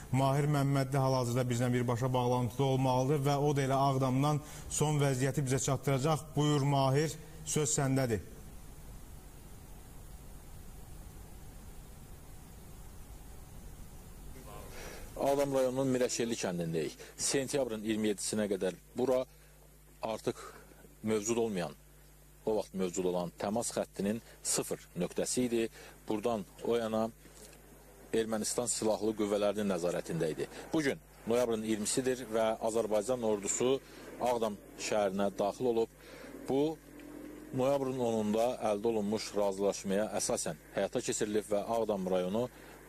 Mahir Məmmədli hal-hazırda bizlə birbaşa bağlantıda olmalıdır və o da elə Ağdamdan son vəziyyəti bizə çatdıracaq. Buyur Mahir, söz səndədir. Ağdam rayonunun Mirəşelli kəndindəyik. Sentyabrın 27-sinə qədər bura artıq mövcud olmayan, o vaxt mövcud olan təmas xəttinin sıfır nöqtəsi idi. Buradan o yana Ermənistan silahlı qüvvələrinin nəzarətində idi. Bugün noyabrın 20-sidir və Azərbaycan ordusu Ağdam şəhərinə daxil olub. Bu, noyabrın 10-da əldə olunmuş razılaşmaya əsasən həyata keçirilib və Ağdam rayonu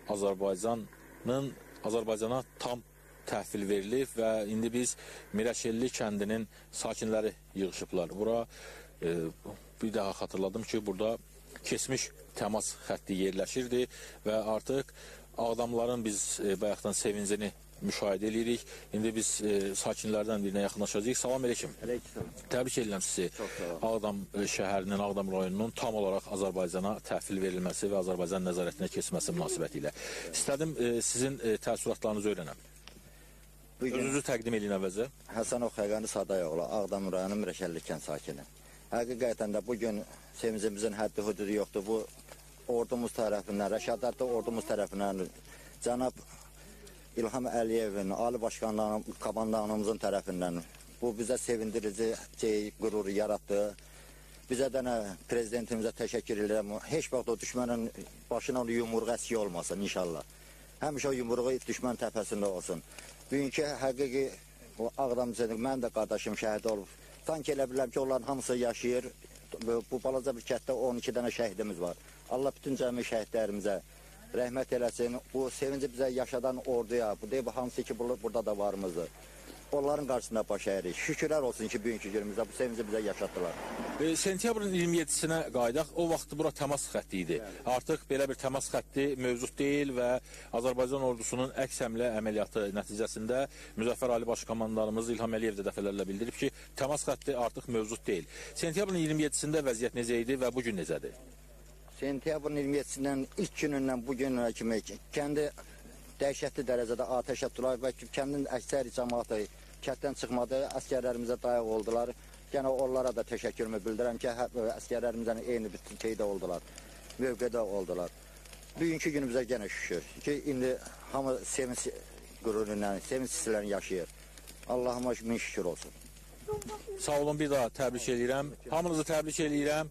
Azərbaycana tam təhvil verilib və indi biz Mirəşelli kəndinin sakinləri yığışıblar. Bura bir daha xatırladım ki, burada keçmiş təmas xətti yerləşirdi və artıq Ağdamların biz bayaqdan sevincini müşahidə edirik. İndi biz sakinlərdən birinə yaxınlaşacağıq. Salam aleyküm. Təbrik edirəm sizi. Ağdam şəhərinin, Ağdam rayonunun tam olaraq Azərbaycana təhvil verilməsi və Azərbaycan nəzarətinə keçməsi münasibəti ilə. İstədim sizin təəssüratlarınızı öyrənəm. Özünüzü təqdim edin əvvəlcə. Həsənov Xəqani Sadayoğlu, Ağdam rayonu Mirəşəlli kənd sakini. Həqiqətən də bugün sevincimizin həddi hududu yoxdur. Bu ordumuz tərəfindən, Rəşadətli ordumuz tərəfindən, cənab İlham Əliyevin, Ali Başkanlığının, komandanımızın tərəfindən bu bizə sevindirici qürur yaratdı. Bizə də prezidentimizə təşəkkür edirəm. Heç vaxt o düşmənin başına yumruq əski olmasın inşallah. Həmişə o yumruğu düşmən təpəsində olsun. Bugünkü həqiqi Ağdamcıdır, mən də qardaşım şəhid olub. Sanki elə bilirəm ki, onların hamısı yaşayır. Bu balaca bir kətdə 12 dənə şəhidimiz var. Allah bütün cəmi şəhidlərimizə rəhmət eləsin. Bu sevinci bizə yaşadan orduya, bu deyib hamısı ki, burada da varımızdır. Onların qarşısında baş əyirik. Şükürlər olsun ki, bugünkü günümüzdə bu sevinci bizə yaşatdılar. Sentyabrın 27-sinə qaydaq, o vaxt bura təmas xətti idi. Artıq belə bir təmas xətti mövcud deyil və Azərbaycan ordusunun əks həmlə əməliyyatı nəticəsində Müzəffər Ali Baş Komandanımız İlham Əliyev də dəfələrlə bildirib ki, təmas xətti artıq mövcud deyil. Sentyabrın 27-sində vəziyyət necə idi və bugün necədir? Sentyabrın 27-sindən ilk günündən bugünə kimi kəndi dəhşətli dərəcədə atəşə tutdular və kəndin əksəri cəmaatı kənddən çıxmadı, əskərlərimizə dayaq oldular. Yəni onlara da təşəkkürümü bildirəm ki, əskərlərimizdən eyni bir şeydə oldular, mövqedə oldular. Bugünkü günümüzə yenə şükür ki, indi hamı sevinç qürurundan, sevinç hisslərini yaşayır. Allahıma min şükür olsun. Sağ olun, bir daha təbrik edirəm. Hamınızı təbrik edirəm.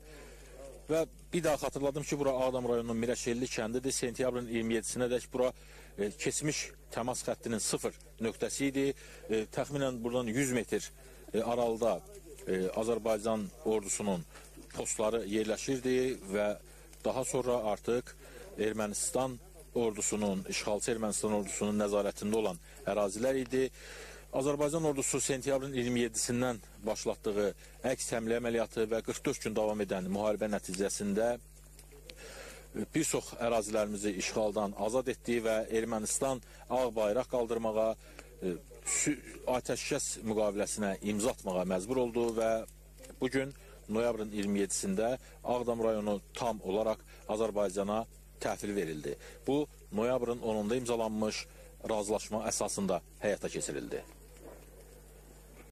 Və bir daha xatırladım ki, bura Ağdam rayonunun Mirəşelli kəndidir. Sentyabrın 27-sinə dək bura keçmiş təmas xəttinin sıfır nöqtəsi idi. Təxminən buradan 100 metr aralıda Azərbaycan ordusunun postları yerləşirdi və daha sonra artıq Ermənistan ordusunun, işğalçı Ermənistan ordusunun nəzarətində olan ərazilər idi. Azərbaycan ordusu sentyabrın 27-sindən başlatdığı əks həmlə əməliyyatı və 44 gün davam edən müharibə nəticəsində bir çox ərazilərimizi işğaldan azad etdi və Ermənistan ağ bayraq qaldırmağa, atəşkəs müqaviləsinə imza atmağa məcbur oldu və bugün noyabrın 27-sində Ağdam rayonu tam olaraq Azərbaycana təhvil verildi. Bu, noyabrın 10-da imzalanmış razılaşma əsasında həyata keçirildi.